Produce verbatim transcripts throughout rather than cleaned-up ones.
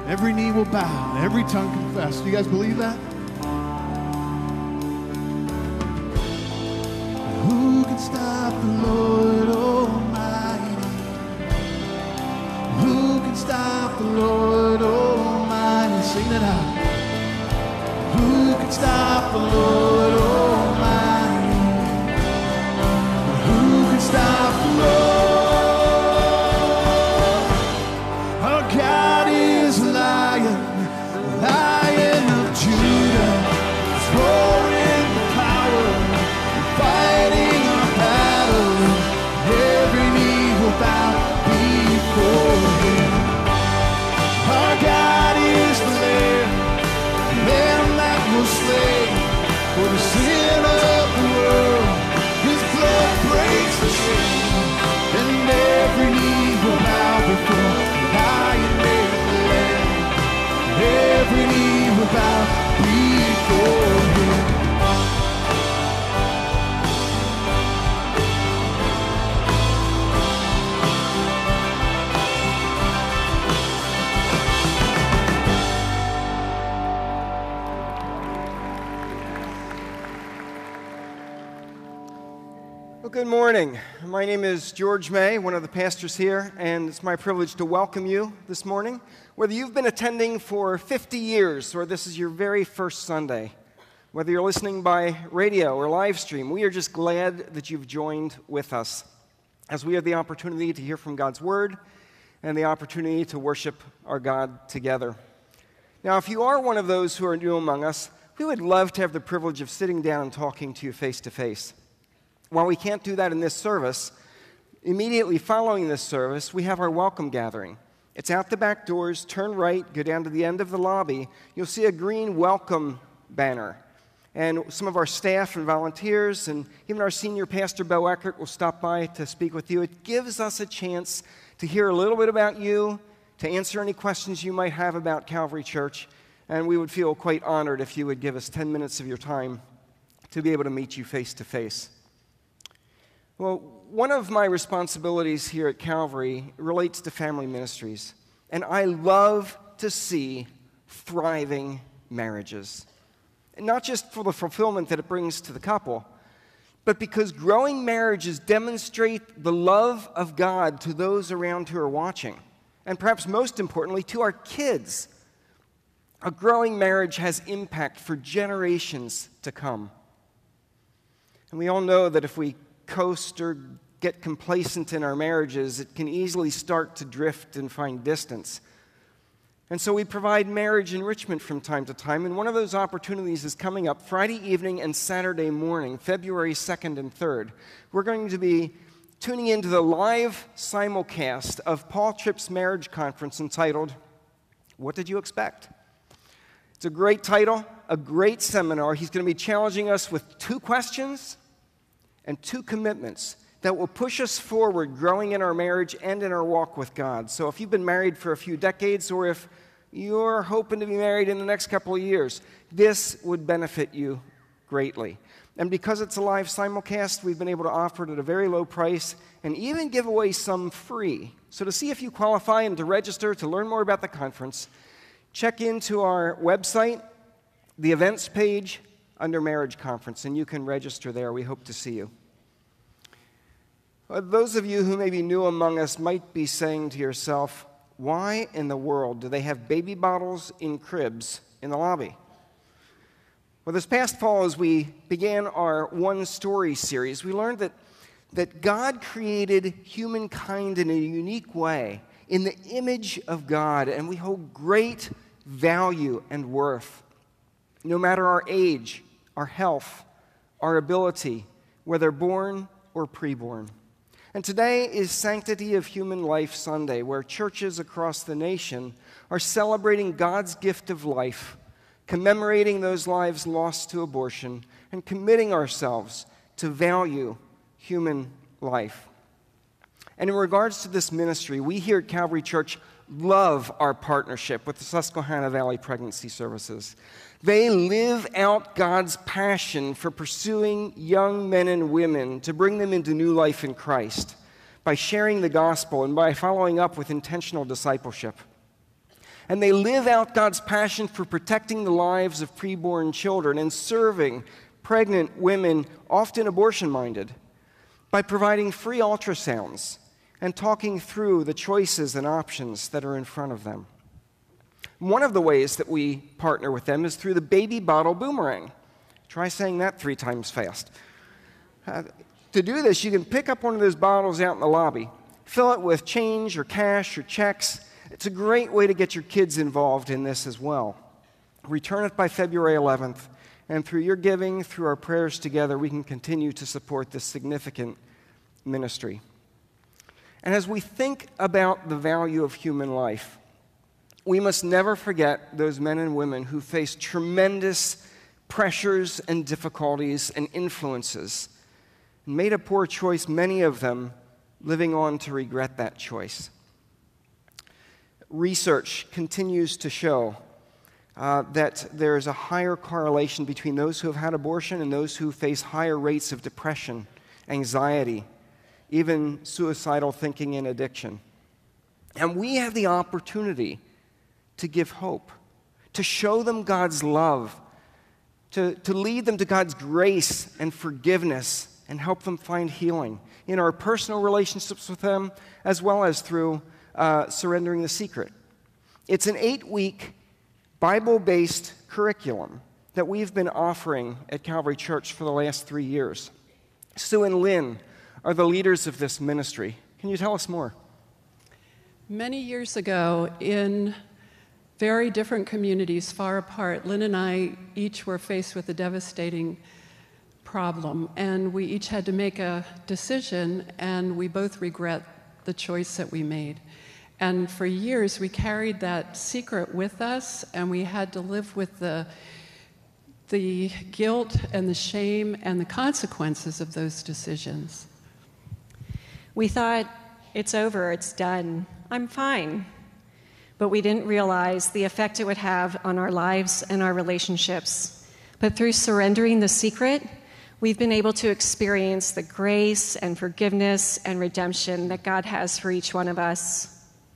Every knee will bow, and every tongue confess. Do you guys believe that? Who can stop the Lord Almighty? Who can stop the Lord Almighty? Sing it out. Who can stop the Lord Almighty? Who can stop the Lord? Our God is a lion, Lion of Judah, roaring with power, fighting our battles. Every knee will bow before Him. Our God is the Lamb, Lamb that was slain for the sin of the world. His blood breaks the chain, and every knee will bow before the Lion and the Lamb. Every knee will bow before Him. Well, good morning. My name is George May, one of the pastors here, and it's my privilege to welcome you this morning. Whether you've been attending for fifty years or this is your very first Sunday, whether you're listening by radio or live stream, we are just glad that you've joined with us as we have the opportunity to hear from God's Word and the opportunity to worship our God together. Now, if you are one of those who are new among us, we would love to have the privilege of sitting down and talking to you face to face. While we can't do that in this service, immediately following this service, we have our welcome gathering. It's out the back doors, turn right, go down to the end of the lobby. You'll see a green welcome banner. And some of our staff and volunteers and even our senior pastor, Bo Eckert, will stop by to speak with you. It gives us a chance to hear a little bit about you, to answer any questions you might have about Calvary Church, and we would feel quite honored if you would give us ten minutes of your time to be able to meet you face to face. Well, one of my responsibilities here at Calvary relates to family ministries, and I love to see thriving marriages. And not just for the fulfillment that it brings to the couple, but because growing marriages demonstrate the love of God to those around who are watching, and perhaps most importantly, to our kids. A growing marriage has impact for generations to come. And we all know that if we coast or get complacent in our marriages, it can easily start to drift and find distance. And so we provide marriage enrichment from time to time, and one of those opportunities is coming up Friday evening and Saturday morning, February second and third. We're going to be tuning into the live simulcast of Paul Tripp's marriage conference entitled, What Did You Expect? It's a great title, a great seminar. He's going to be challenging us with two questions and two commitments that will push us forward, growing in our marriage and in our walk with God. So if you've been married for a few decades, or if you're hoping to be married in the next couple of years, this would benefit you greatly. And because it's a live simulcast, we've been able to offer it at a very low price and even give away some free. So to see if you qualify and to register to learn more about the conference, check into our website, the events page, under Marriage Conference, and you can register there. We hope to see you. Well, those of you who may be new among us might be saying to yourself, why in the world do they have baby bottles in cribs in the lobby? Well, this past fall, as we began our One Story series, we learned that, that God created humankind in a unique way, in the image of God, and we hold great value and worth. No matter our age, our health, our ability, whether born or preborn. And today is Sanctity of Human Life Sunday, where churches across the nation are celebrating God's gift of life, commemorating those lives lost to abortion, and committing ourselves to value human life. And in regards to this ministry, we here at Calvary Church love our partnership with the Susquehanna Valley Pregnancy Services. They live out God's passion for pursuing young men and women to bring them into new life in Christ by sharing the gospel and by following up with intentional discipleship. And they live out God's passion for protecting the lives of preborn children and serving pregnant women, often abortion-minded, by providing free ultrasounds and talking through the choices and options that are in front of them. One of the ways that we partner with them is through the baby bottle boomerang. Try saying that three times fast. Uh, to do this, you can pick up one of those bottles out in the lobby, fill it with change or cash or checks. It's a great way to get your kids involved in this as well. Return it by February eleventh, and through your giving, through our prayers together, we can continue to support this significant ministry. And as we think about the value of human life, we must never forget those men and women who face tremendous pressures and difficulties and influences, and made a poor choice, many of them living on to regret that choice. Research continues to show uh, that there is a higher correlation between those who have had abortion and those who face higher rates of depression, anxiety, even suicidal thinking and addiction. And we have the opportunity to give hope, to show them God's love, to, to lead them to God's grace and forgiveness, and help them find healing in our personal relationships with them, as well as through uh, surrendering the secret. It's an eight-week Bible-based curriculum that we've been offering at Calvary Church for the last three years. Sue and Lynn are the leaders of this ministry. Can you tell us more? Many years ago, in very different communities far apart, Lynn and I each were faced with a devastating problem, and we each had to make a decision, and we both regret the choice that we made. And for years, we carried that secret with us, and we had to live with the, the guilt and the shame and the consequences of those decisions. We thought, it's over, it's done, I'm fine. But we didn't realize the effect it would have on our lives and our relationships. But through surrendering the secret, we've been able to experience the grace and forgiveness and redemption that God has for each one of us.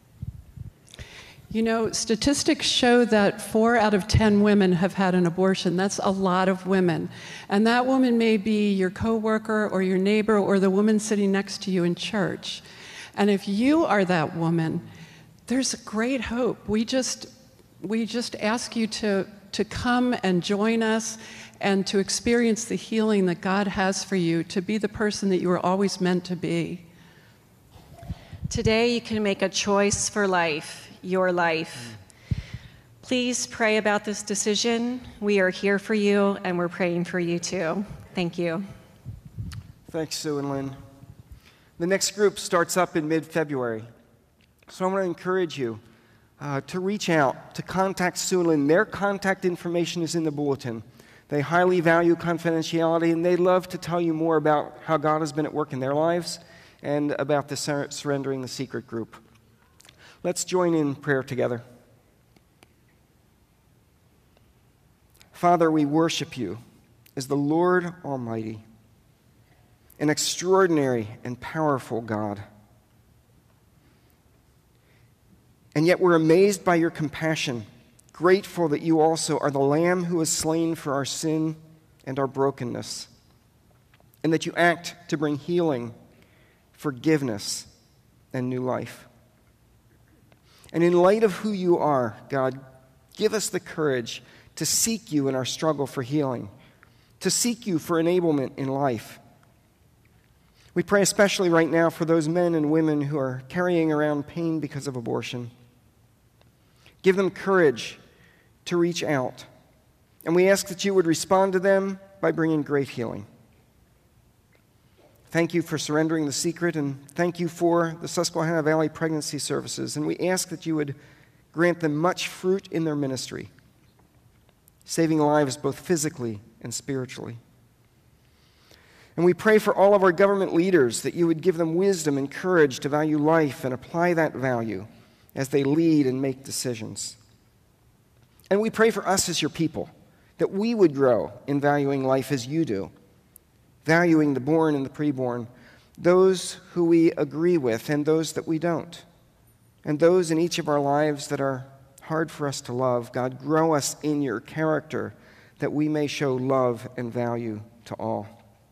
You know, statistics show that four out of ten women have had an abortion. That's a lot of women. And that woman may be your coworker or your neighbor or the woman sitting next to you in church. And if you are that woman, there's great hope. We just, we just ask you to, to come and join us and to experience the healing that God has for you, to be the person that you were always meant to be. Today you can make a choice for life, your life. Please pray about this decision. We are here for you, and we're praying for you too. Thank you. Thanks, Sue and Lynn. The next group starts up in mid-February. So I want to encourage you uh, to reach out, to contact Sue and Lynn. Their contact information is in the bulletin. They highly value confidentiality, and they'd love to tell you more about how God has been at work in their lives and about the sur- Surrendering the Secret group. Let's join in prayer together. Father, we worship you as the Lord Almighty, an extraordinary and powerful God. And yet we're amazed by your compassion, grateful that you also are the Lamb who was slain for our sin and our brokenness, and that you act to bring healing, forgiveness, and new life. And in light of who you are, God, give us the courage to seek you in our struggle for healing, to seek you for enablement in life. We pray especially right now for those men and women who are carrying around pain because of abortion. Give them courage to reach out. And we ask that you would respond to them by bringing great healing. Thank you for surrendering the secret, and thank you for the Susquehanna Valley Pregnancy Services. And we ask that you would grant them much fruit in their ministry, saving lives both physically and spiritually. And we pray for all of our government leaders that you would give them wisdom and courage to value life and apply that value as they lead and make decisions. And we pray for us as your people, that we would grow in valuing life as you do, valuing the born and the preborn, those who we agree with and those that we don't, and those in each of our lives that are hard for us to love. God, grow us in your character that we may show love and value to all.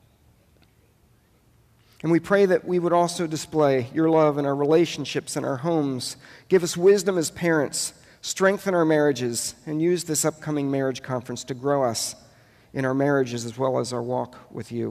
And we pray that we would also display your love in our relationships and our homes. Give us wisdom as parents, strengthen our marriages, and use this upcoming marriage conference to grow us in our marriages as well as our walk with you.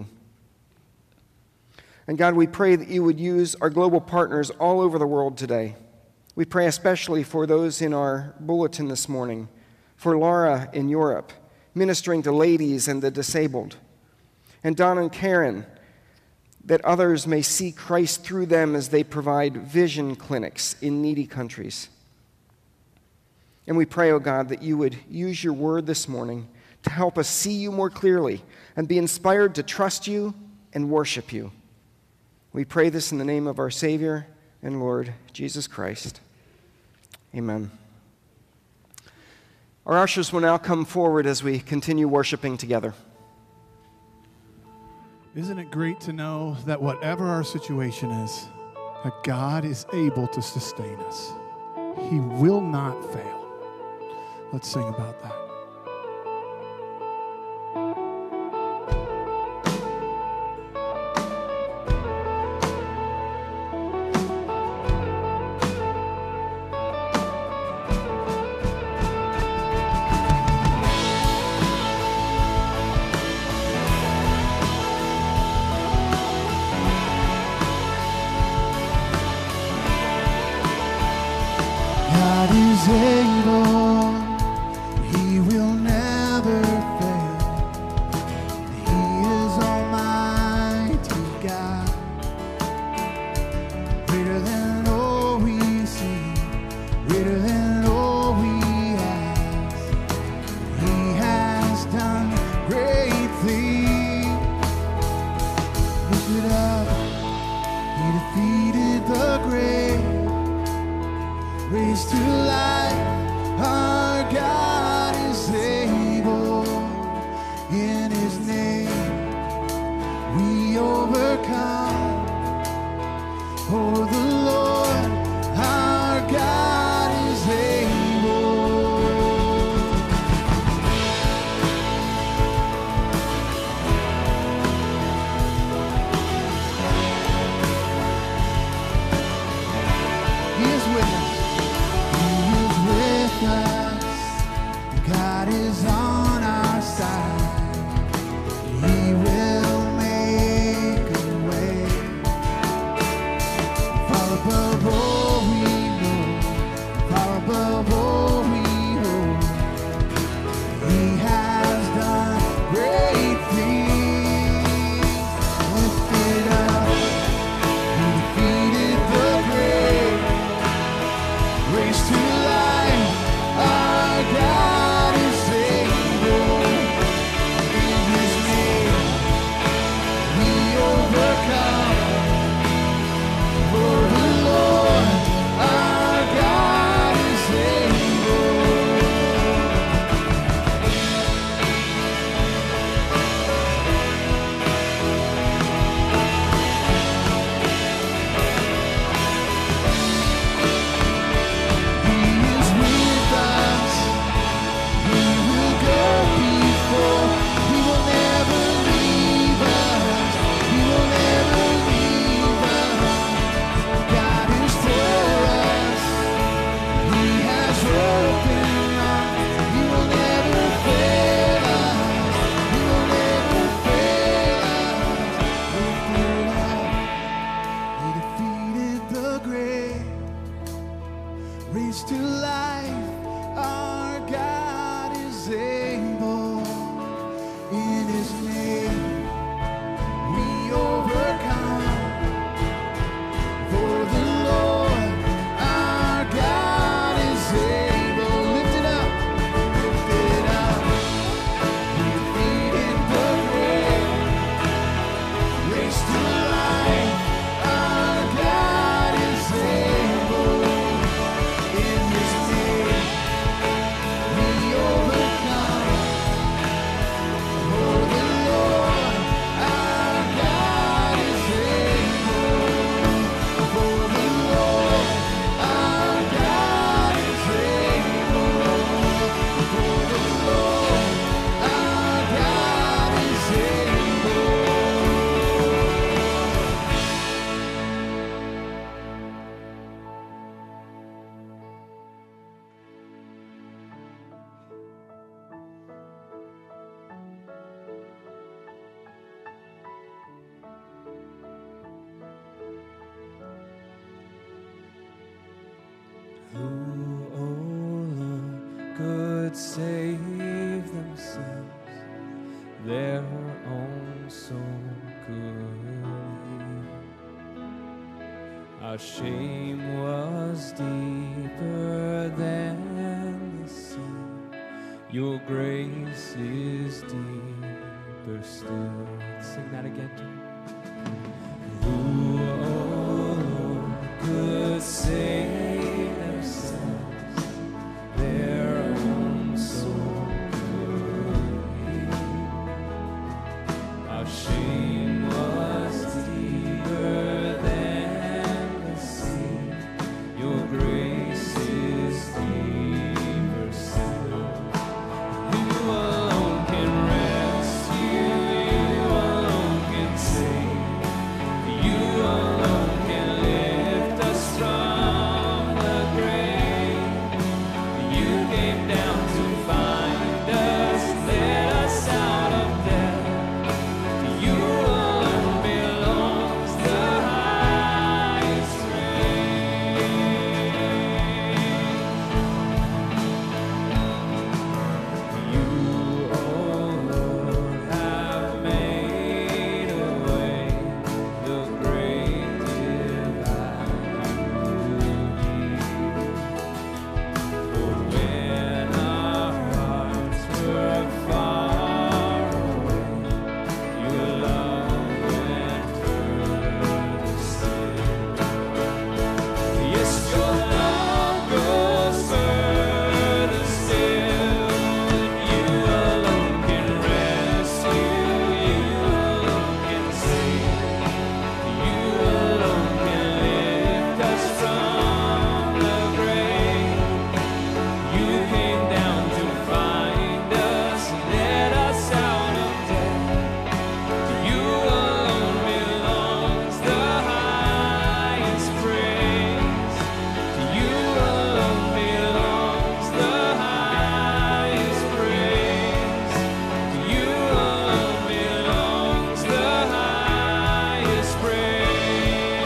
And God, we pray that you would use our global partners all over the world today. We pray especially for those in our bulletin this morning, for Laura in Europe, ministering to ladies and the disabled, and Don and Karen, that others may see Christ through them as they provide vision clinics in needy countries. And we pray, oh God, that you would use your word this morning to help us see you more clearly and be inspired to trust you and worship you. We pray this in the name of our Savior and Lord, Jesus Christ. Amen. Our ushers will now come forward as we continue worshiping together. Isn't it great to know that whatever our situation is, that God is able to sustain us? He will not fail. Let's sing about that. God is able, he will never fail. could save themselves, their own soul could heal. Our shame was deeper than the sea, your grace is deeper still. Sing that again to me. Who, oh Lord, could save themselves, their own soul could heal. Our shame was deeper than the sea, your grace is deeper still. You alone can rescue, you alone can save, you alone can lift us from the grave. You came down to find us, let us out of death. To you alone belongs the highest praise. You, oh Lord, have made a way, the great divide you For when our hearts were far away, your love went further still. Yes, your love goes further still. You alone can rescue, you alone can save, you alone can lift us from the grave. You came down to find us, let us out of death. To you alone belongs the highest praise. To you alone belongs the highest praise. To you alone belongs the highest praise.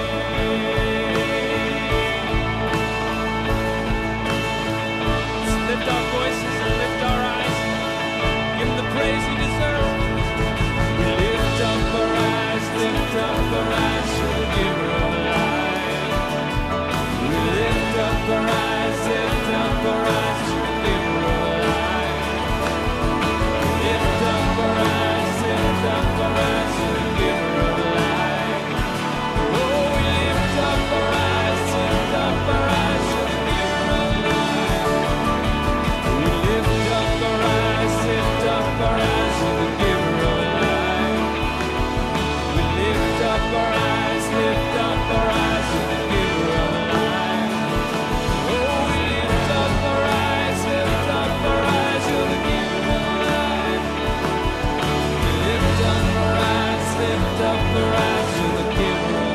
Let's lift our voices and lift our eyes. Give him the praise he deserves. We lift up our eyes, lift up our eyes to the giver of life. We lift up our eyes, lift up our eyes to the giver of life. Lift up our eyes, lift up our eyes to the giver of life. Oh, we lift up our eyes, lift up our eyes to the giver of life. We lift up our eyes, lift up our eyes to the giver of life. We lift up our eyes, lift up our eyes to the giver of life. Oh, we lift up our eyes, lift up our eyes to the giver of life. We lift up our eyes, lift up our eyes to the giver of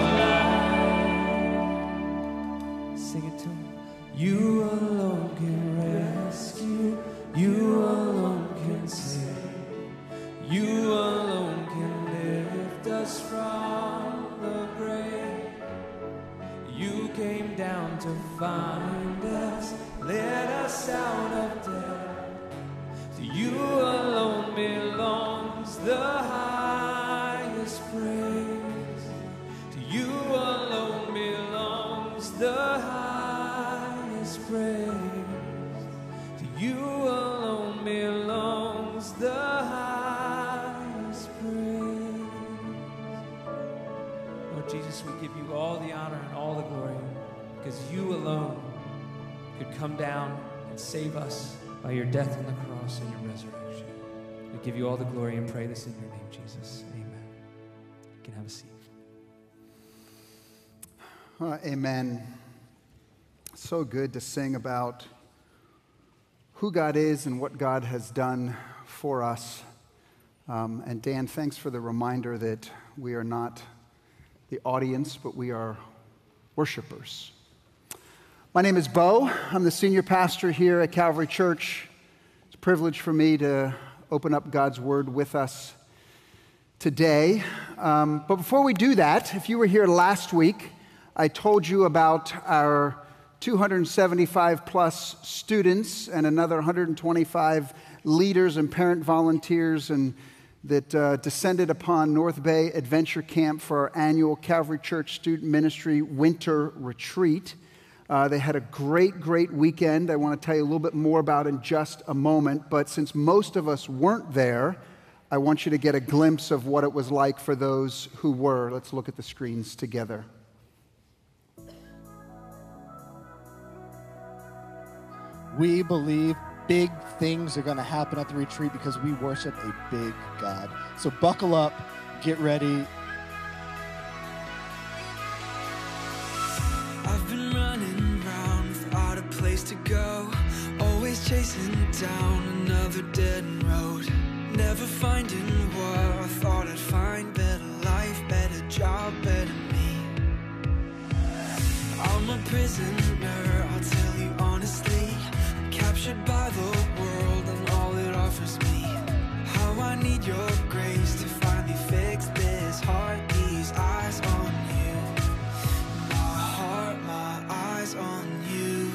life. Sing it to him. You alone can rescue, you alone can save, you alone can lift us from the grave. You came down to find us, let us out of death. To you alone belongs the highest praise. To you alone belongs the highest praise. To you alone belongs the highest praise. Lord Jesus, we give you all the honor and all the glory because you alone could come down and save us by your death on the cross and your resurrection. We give you all the glory and pray this in your name, Jesus. Amen. You can have a seat. Uh, amen. So good to sing about who God is and what God has done for us. Um, and Dan, thanks for the reminder that we are not the audience, but we are worshipers. My name is Bo. I'm the senior pastor here at Calvary Church. It's a privilege for me to open up God's Word with us today. Um, but before we do that, if you were here last week, I told you about our two hundred seventy-five plus students and another one hundred twenty-five leaders and parent volunteers and that uh, descended upon North Bay Adventure Camp for our annual Calvary Church Student Ministry Winter Retreat. Uh, they had a great, great weekend. I want to tell you a little bit more about in just a moment, but since most of us weren't there, I want you to get a glimpse of what it was like for those who were. Let's look at the screens together. We believe big things are going to happen at the retreat because we worship a big God. So buckle up, get ready. I've been running around without a place to go, always chasing down another dead end road, never finding what I thought I'd find. Better life, better job, better me. I'm a prisoner, I'll tell you honestly, captured by the world and all it offers me. How I need your grace to finally fix this heart, these eyes on you. My heart, my eyes on you.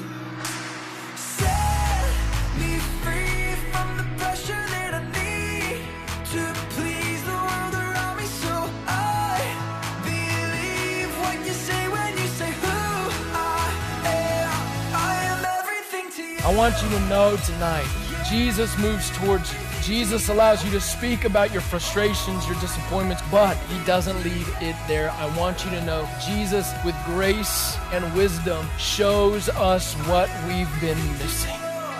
Set me free from the pressure that I need to please the world around me. So I believe what you say when you say who I am. I am everything to you. I want you to know tonight, Jesus moves towards you. Jesus allows you to speak about your frustrations, your disappointments, but he doesn't leave it there. I want you to know Jesus, with grace and wisdom, shows us what we've been missing.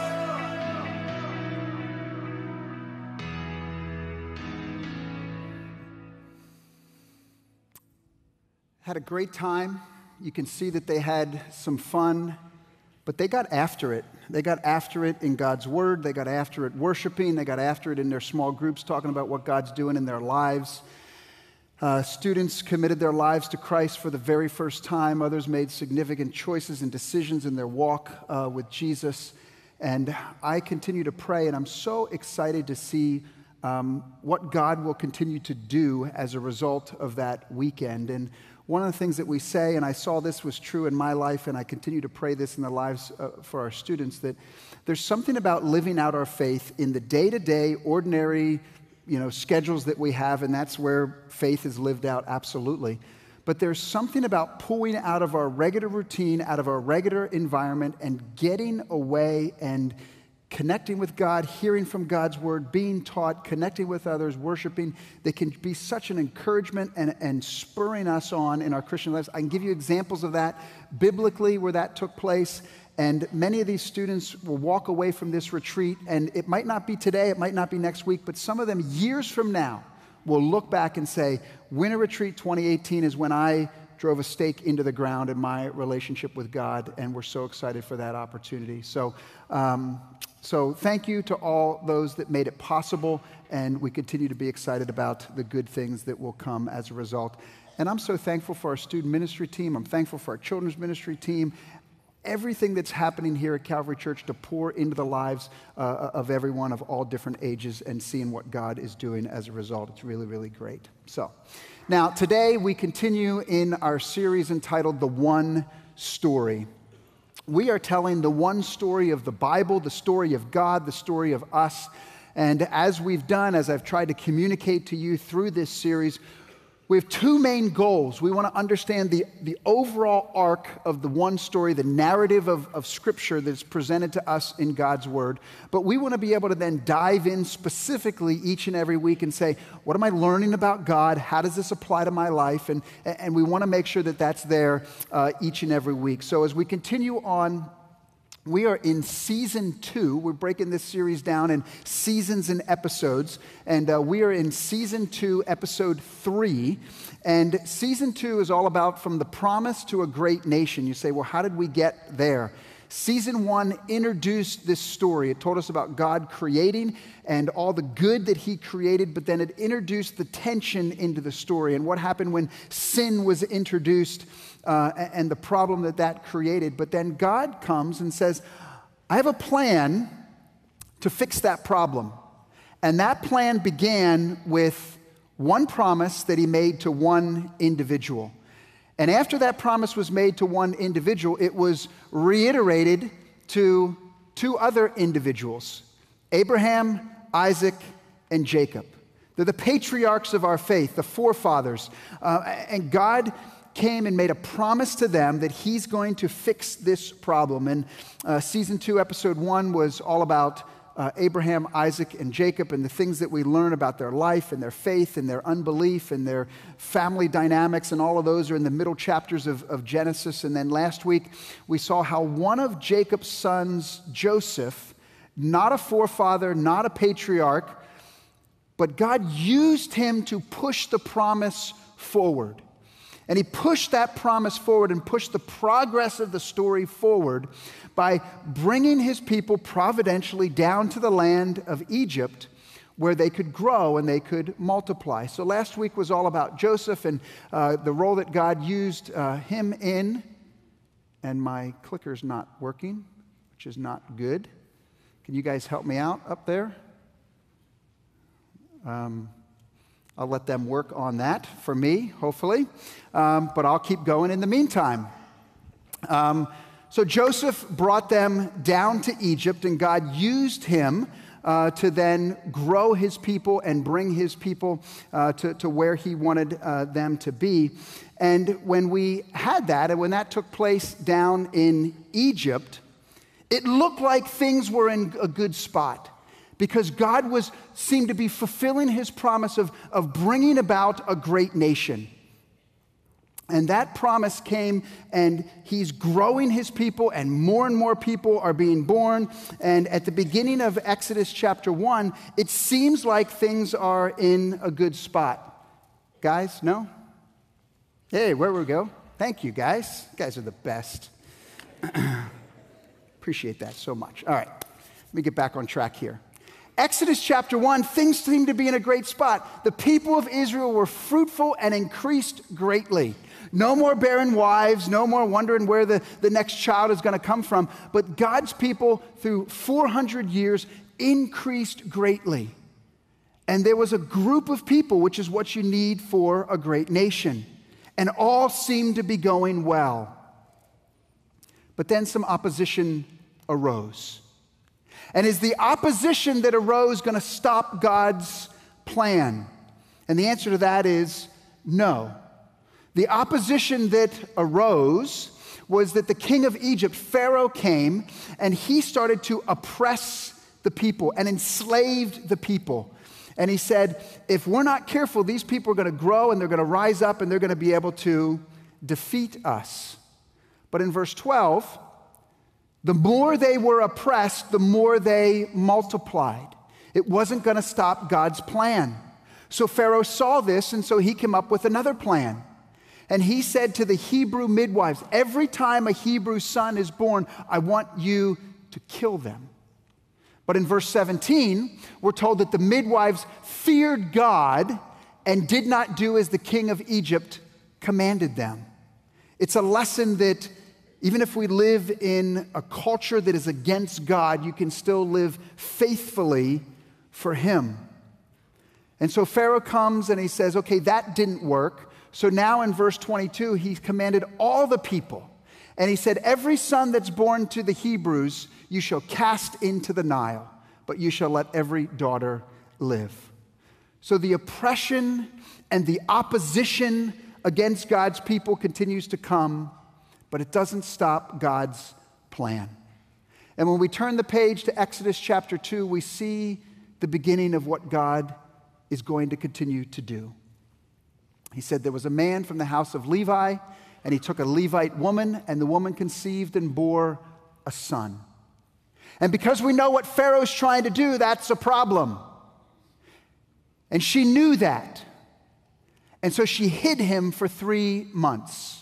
Had a great time. You can see that they had some fun, but they got after it. They got after it in God's Word. They got after it worshiping. They got after it in their small groups, talking about what God's doing in their lives. Uh, students committed their lives to Christ for the very first time. Others made significant choices and decisions in their walk uh, with Jesus. And I continue to pray, and I'm so excited to see um, what God will continue to do as a result of that weekend. And one of the things that we say, and I saw this was true in my life, and I continue to pray this in the lives uh, for our students, that there's something about living out our faith in the day-to-day, ordinary, you know, schedules that we have, and that's where faith is lived out, absolutely. But there's something about pulling out of our regular routine, out of our regular environment, and getting away and connecting with God, hearing from God's Word, being taught, connecting with others, worshiping. They can be such an encouragement and, and spurring us on in our Christian lives. I can give you examples of that biblically where that took place. And many of these students will walk away from this retreat, and it might not be today, it might not be next week, but some of them years from now will look back and say, Winter Retreat twenty eighteen is when I drove a stake into the ground in my relationship with God, and we're so excited for that opportunity. So, um, so thank you to all those that made it possible, and we continue to be excited about the good things that will come as a result. And I'm so thankful for our student ministry team. I'm thankful for our children's ministry team. Everything that's happening here at Calvary Church to pour into the lives uh, of everyone of all different ages and seeing what God is doing as a result. It's really, really great. So, now today we continue in our series entitled The One Story. We are telling the one story of the Bible, the story of God, the story of us. And as we've done, as I've tried to communicate to you through this series, we have two main goals. We want to understand the, the overall arc of the one story, the narrative of, of Scripture that's presented to us in God's Word. But we want to be able to then dive in specifically each and every week and say, what am I learning about God? How does this apply to my life? And, and we want to make sure that that's there uh, each and every week. So as we continue on, we are in season two. We're breaking this series down in seasons and episodes. And uh, we are in season two, episode three. And season two is all about from the promise to a great nation. You say, well, how did we get there? Season one introduced this story. It told us about God creating and all the good that he created, but then it introduced the tension into the story and what happened when sin was introduced uh, and the problem that that created. But then God comes and says, I have a plan to fix that problem. And that plan began with one promise that he made to one individual. And after that promise was made to one individual, it was reiterated to two other individuals, Abraham, Isaac, and Jacob. They're the patriarchs of our faith, the forefathers. Uh, and God came and made a promise to them that he's going to fix this problem. And uh, season two, episode one was all about uh, Abraham, Isaac, and Jacob and the things that we learn about their life and their faith and their unbelief and their family dynamics, and all of those are in the middle chapters of, of Genesis. And then last week, we saw how one of Jacob's sons, Joseph, not a forefather, not a patriarch, but God used him to push the promise forward. And he pushed that promise forward and pushed the progress of the story forward by bringing his people providentially down to the land of Egypt, where they could grow and they could multiply. So last week was all about Joseph and uh, the role that God used uh, him in. And my clicker's not working, which is not good. Can you guys help me out up there? Um, I'll let them work on that for me, hopefully. Um, but I'll keep going in the meantime. Um, so Joseph brought them down to Egypt, and God used him uh, to then grow his people and bring his people uh, to, to where he wanted uh, them to be. And when we had that, and when that took place down in Egypt, it looked like things were in a good spot, because God was seemed to be fulfilling his promise of, of bringing about a great nation. And that promise came, and he's growing his people, and more and more people are being born. And at the beginning of Exodus chapter one, it seems like things are in a good spot. Guys, no? Hey, where we go? Thank you, guys. You guys are the best. Appreciate that so much. All right, let me get back on track here. Exodus chapter one, things seem to be in a great spot. The people of Israel were fruitful and increased greatly. No more barren wives, no more wondering where the, the next child is going to come from. But God's people, through four hundred years, increased greatly. And there was a group of people, which is what you need for a great nation. And all seemed to be going well. But then some opposition arose. And is the opposition that arose going to stop God's plan? And the answer to that is no. The opposition that arose was that the king of Egypt, Pharaoh, came and he started to oppress the people and enslaved the people. And he said, if we're not careful, these people are going to grow and they're going to rise up and they're going to be able to defeat us. But in verse twelve, the more they were oppressed, the more they multiplied. It wasn't going to stop God's plan. So Pharaoh saw this, and so he came up with another plan. And he said to the Hebrew midwives, every time a Hebrew son is born, I want you to kill them. But in verse seventeen, we're told that the midwives feared God and did not do as the king of Egypt commanded them. It's a lesson that even if we live in a culture that is against God, you can still live faithfully for him. And so Pharaoh comes and he says, okay, that didn't work. So now in verse twenty-two, he commanded all the people. And he said, every son that's born to the Hebrews, you shall cast into the Nile, but you shall let every daughter live. So the oppression and the opposition against God's people continues to come, but it doesn't stop God's plan. And when we turn the page to Exodus chapter two, we see the beginning of what God is going to continue to do. He said there was a man from the house of Levi, and he took a Levite woman, and the woman conceived and bore a son. And because we know what Pharaoh's trying to do, that's a problem. And she knew that. And so she hid him for three months.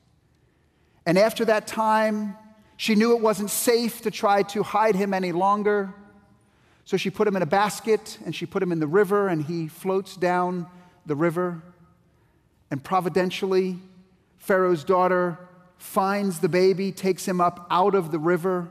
And after that time, she knew it wasn't safe to try to hide him any longer. So she put him in a basket and she put him in the river, and he floats down the river. And providentially, Pharaoh's daughter finds the baby, takes him up out of the river.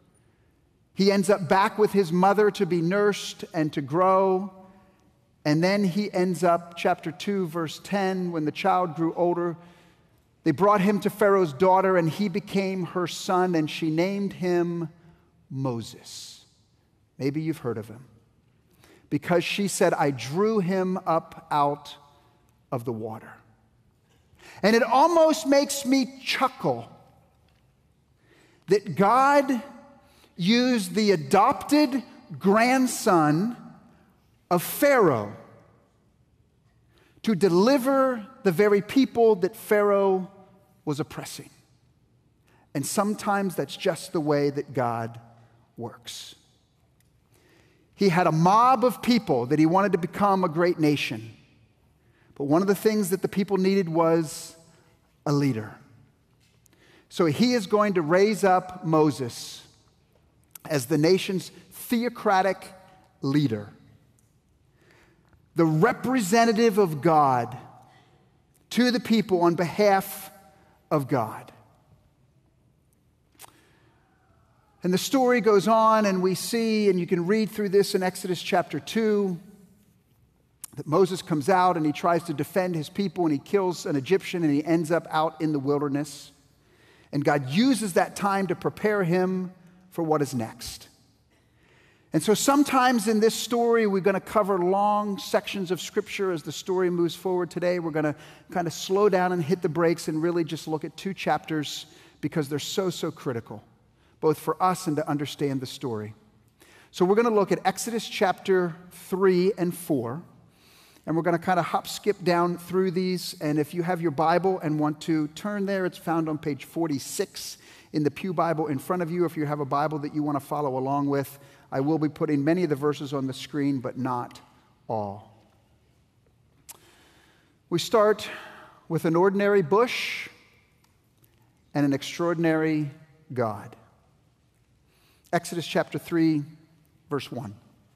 He ends up back with his mother to be nursed and to grow. And then he ends up, chapter two, verse ten, when the child grew older, They brought him to Pharaoh's daughter, and he became her son, and she named him Moses. Maybe you've heard of him. Because she said, I drew him up out of the water. And it almost makes me chuckle that God used the adopted grandson of Pharaoh to deliver the very people that Pharaoh was oppressing. And sometimes that's just the way that God works. He had a mob of people that he wanted to become a great nation. But one of the things that the people needed was a leader. So he is going to raise up Moses as the nation's theocratic leader, the representative of God to the people on behalf of God. And the story goes on, and we see, and you can read through this in Exodus chapter two, that Moses comes out and he tries to defend his people, and he kills an Egyptian, and he ends up out in the wilderness. And God uses that time to prepare him for what is next. And so sometimes in this story, we're going to cover long sections of Scripture as the story moves forward. Today, we're going to kind of slow down and hit the brakes and really just look at two chapters because they're so, so critical, both for us and to understand the story. So we're going to look at Exodus chapter three and four, and we're going to kind of hop, skip down through these. And if you have your Bible and want to turn there, it's found on page forty-six in the Pew Bible in front of you. If you have a Bible that you want to follow along with, I will be putting many of the verses on the screen, but not all. We start with an ordinary bush and an extraordinary God. Exodus chapter three, verse one.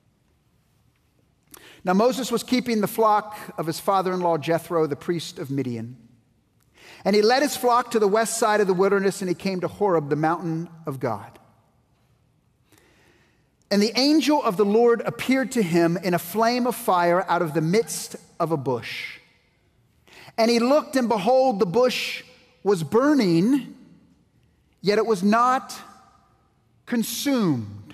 Now Moses was keeping the flock of his father-in-law Jethro, the priest of Midian. And he led his flock to the west side of the wilderness, and he came to Horeb, the mountain of God. And the angel of the Lord appeared to him in a flame of fire out of the midst of a bush. And he looked, and behold, the bush was burning, yet it was not consumed.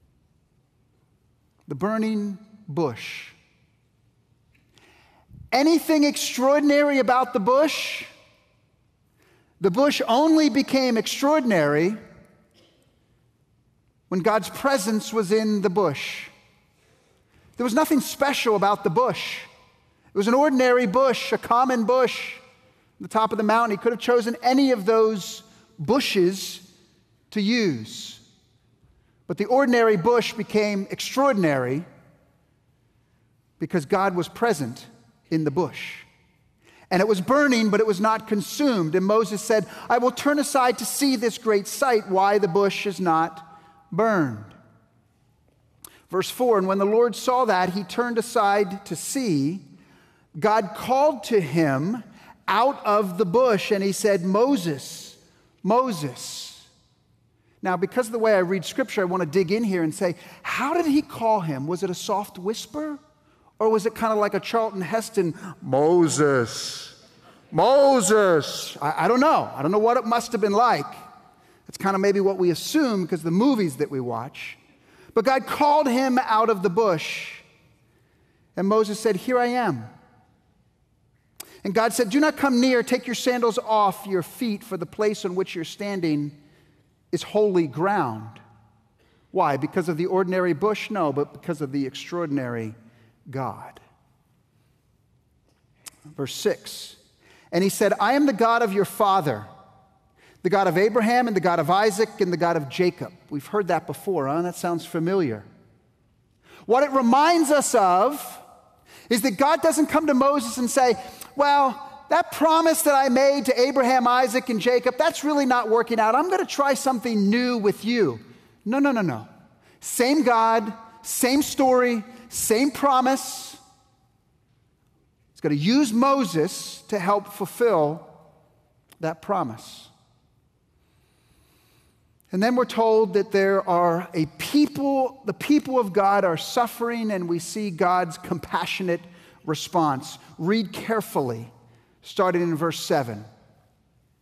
The burning bush. Anything extraordinary about the bush? The bush only became extraordinary when God's presence was in the bush. There was nothing special about the bush. It was an ordinary bush, a common bush. At the top of the mountain, he could have chosen any of those bushes to use. But the ordinary bush became extraordinary because God was present in the bush. And it was burning, but it was not consumed. And Moses said, I will turn aside to see this great sight, why the bush is not burned. Verse four, and when the Lord saw that, he turned aside to see. God called to him out of the bush, and he said, Moses, Moses. Now, because of the way I read Scripture, I want to dig in here and say, how did he call him? Was it a soft whisper? Or was it kind of like a Charlton Heston, Moses, Moses? I, I don't know. I don't know what it must have been like. It's kind of maybe what we assume because of the movies that we watch. But God called him out of the bush. And Moses said, here I am. And God said, do not come near. Take your sandals off your feet, for the place on which you're standing is holy ground. Why? Because of the ordinary bush? No, but because of the extraordinary God. Verse six, and he said, I am the God of your father, the God of Abraham and the God of Isaac and the God of Jacob. We've heard that before, huh? That sounds familiar. What it reminds us of is that God doesn't come to Moses and say, well, that promise that I made to Abraham, Isaac, and Jacob, that's really not working out. I'm going to try something new with you. No, no, no, no. Same God, same story, same promise. He's going to use Moses to help fulfill that promise. And then we're told that there are a people, the people of God are suffering, and we see God's compassionate response. Read carefully, starting in verse seven.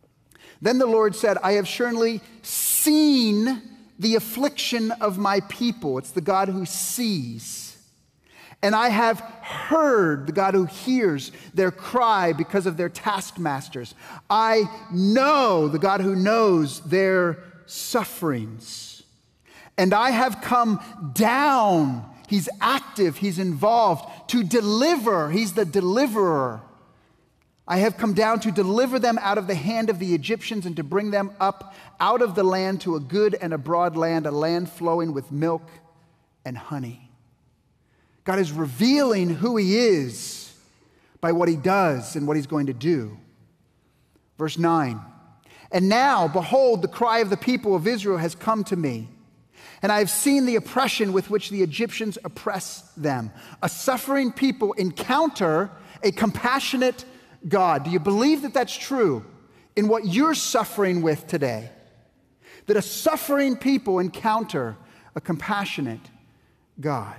Then the Lord said, I have surely seen the affliction of my people. It's the God who sees. And I have heard, the God who hears their cry because of their taskmasters. I know, the God who knows their sufferings. And I have come down. He's active, he's involved, to deliver. He's the deliverer. I have come down to deliver them out of the hand of the Egyptians and to bring them up out of the land to a good and a broad land, a land flowing with milk and honey. God is revealing who he is by what he does and what he's going to do. Verse nine, and now, behold, the cry of the people of Israel has come to me, and I have seen the oppression with which the Egyptians oppress them. A suffering people encounter a compassionate God. Do you believe that that's true in what you're suffering with today? That a suffering people encounter a compassionate God.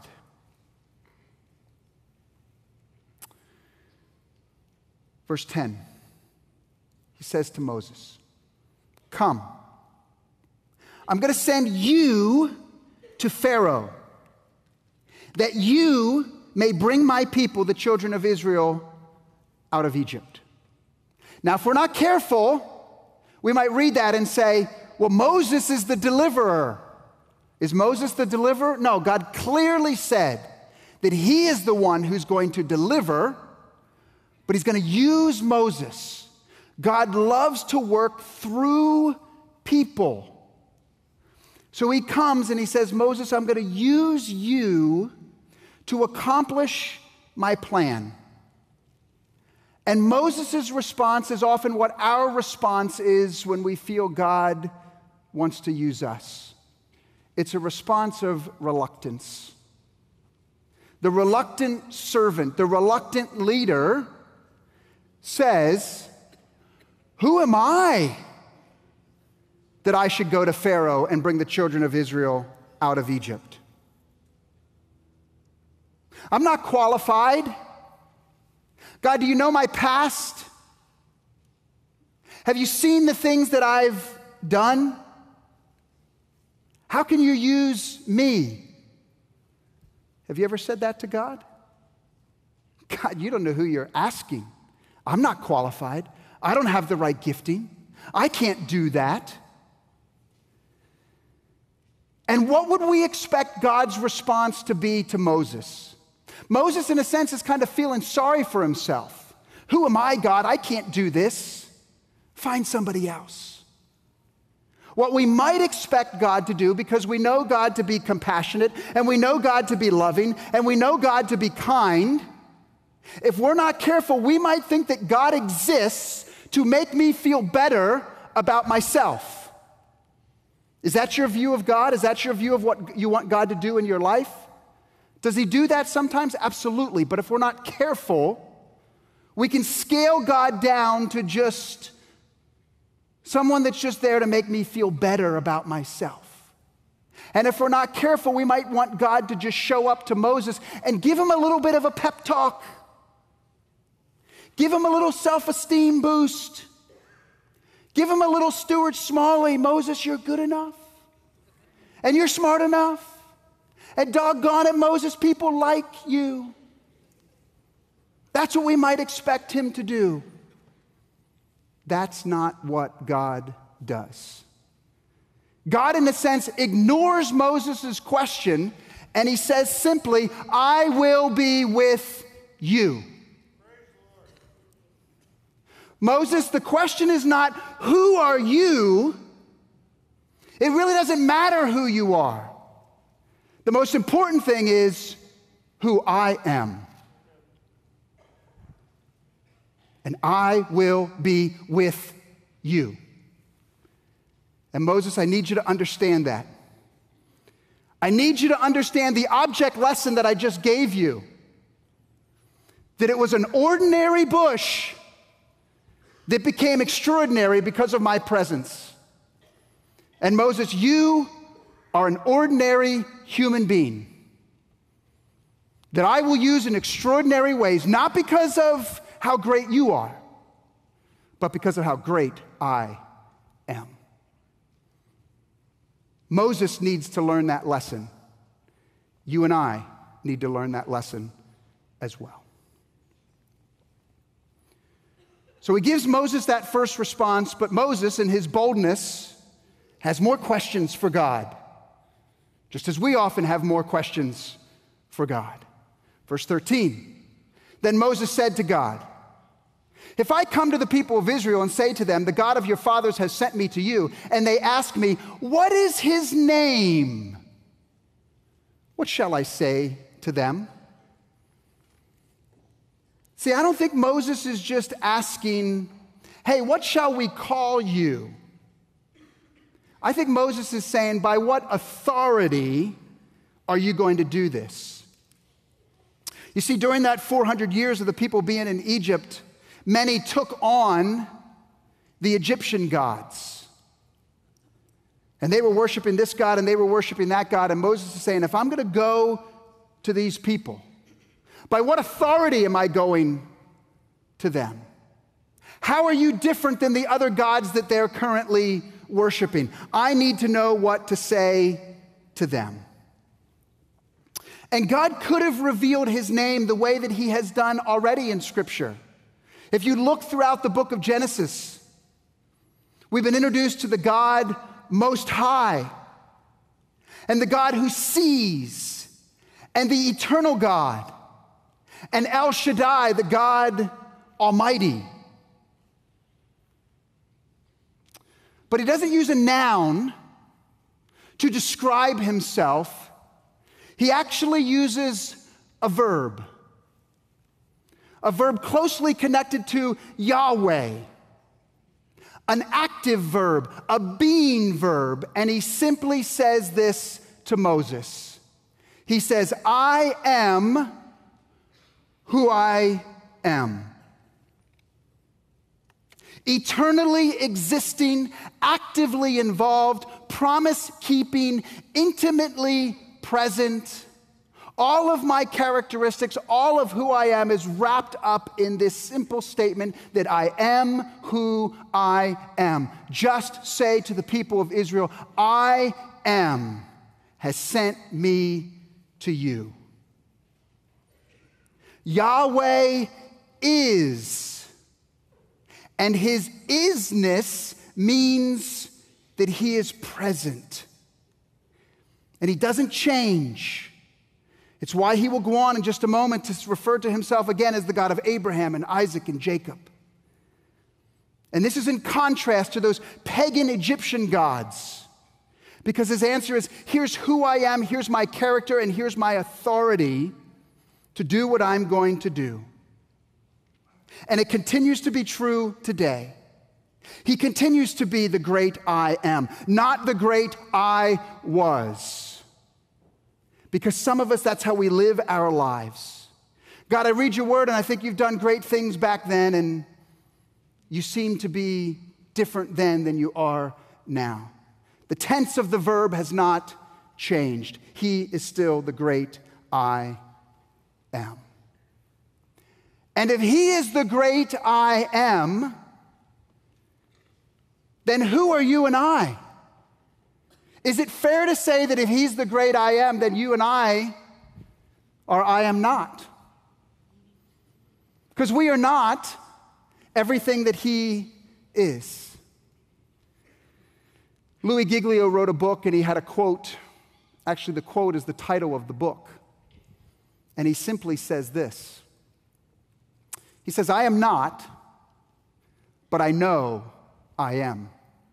Verse ten, he says to Moses, come, I'm going to send you to Pharaoh, that you may bring my people, the children of Israel, out of Egypt. Now, if we're not careful, we might read that and say, well, Moses is the deliverer. Is Moses the deliverer? No, God clearly said that he is the one who's going to deliver, but he's going to use Moses. God loves to work through people. So he comes and he says, Moses, I'm going to use you to accomplish my plan. And Moses' response is often what our response is when we feel God wants to use us. It's a response of reluctance. The reluctant servant, the reluctant leader says, who am I that I should go to Pharaoh and bring the children of Israel out of Egypt? I'm not qualified. God, do you know my past? Have you seen the things that I've done? How can you use me? Have you ever said that to God? God, you don't know who you're asking. I'm not qualified. I don't have the right gifting. I can't do that. And what would we expect God's response to be to Moses? Moses, in a sense, is kind of feeling sorry for himself. Who am I, God? I can't do this. Find somebody else. What we might expect God to do, because we know God to be compassionate, and we know God to be loving, and we know God to be kind, if we're not careful, we might think that God exists to make me feel better about myself. Is that your view of God? Is that your view of what you want God to do in your life? Does he do that sometimes? Absolutely. But if we're not careful, we can scale God down to just someone that's just there to make me feel better about myself. And if we're not careful, we might want God to just show up to Moses and give him a little bit of a pep talk. Give him a little self-esteem boost. Give him a little Stuart Smalley. Moses, you're good enough. And you're smart enough. And doggone it, Moses, people like you. That's what we might expect him to do. That's not what God does. God, in a sense, ignores Moses' question, and he says simply, I will be with you. Moses, the question is not, who are you? It really doesn't matter who you are. The most important thing is who I am. And I will be with you. And Moses, I need you to understand that. I need you to understand the object lesson that I just gave you. That it was an ordinary bush that became extraordinary because of my presence. And Moses, you are an ordinary human being that I will use in extraordinary ways, not because of how great you are, but because of how great I am. Moses needs to learn that lesson. You and I need to learn that lesson as well. So he gives Moses that first response, but Moses, in his boldness, has more questions for God, just as we often have more questions for God. Verse thirteen, then Moses said to God, if I come to the people of Israel and say to them, the God of your fathers has sent me to you, and they ask me, what is his name? What shall I say to them? See, I don't think Moses is just asking, hey, what shall we call you? I think Moses is saying, by what authority are you going to do this? You see, during that four hundred years of the people being in Egypt, many took on the Egyptian gods. And they were worshiping this God and they were worshiping that God. And Moses is saying, if I'm going to go to these people, by what authority am I going to them? How are you different than the other gods that they're currently worshiping? I need to know what to say to them. And God could have revealed his name the way that he has done already in Scripture. If you look throughout the book of Genesis, we've been introduced to the God Most High, and the God who sees, and the eternal God, and El Shaddai, the God Almighty. But he doesn't use a noun to describe himself. He actually uses a verb. A verb closely connected to Yahweh. An active verb, a being verb. And he simply says this to Moses. He says, I am who I am. Eternally existing, actively involved, promise-keeping, intimately present. All of my characteristics, all of who I am is wrapped up in this simple statement that I am who I am. Just say to the people of Israel, I am has sent me to you. Yahweh is, and his isness means that he is present. And he doesn't change. It's why he will go on in just a moment to refer to himself again as the God of Abraham and Isaac and Jacob. And this is in contrast to those pagan Egyptian gods, because his answer is, here's who I am, here's my character, and here's my authority to do what I'm going to do. And it continues to be true today. He continues to be the great I am, not the great I was. Because some of us, that's how we live our lives. God, I read your word and I think you've done great things back then, and you seem to be different then than you are now. The tense of the verb has not changed. He is still the great I am. And if he is the great I am, then who are you and I? Is it fair to say that if he's the great I am, then you and I are I am not? Because we are not everything that he is. Louis Giglio wrote a book and he had a quote. Actually, the quote is the title of the book. And he simply says this. He says, I am not, but I know I am.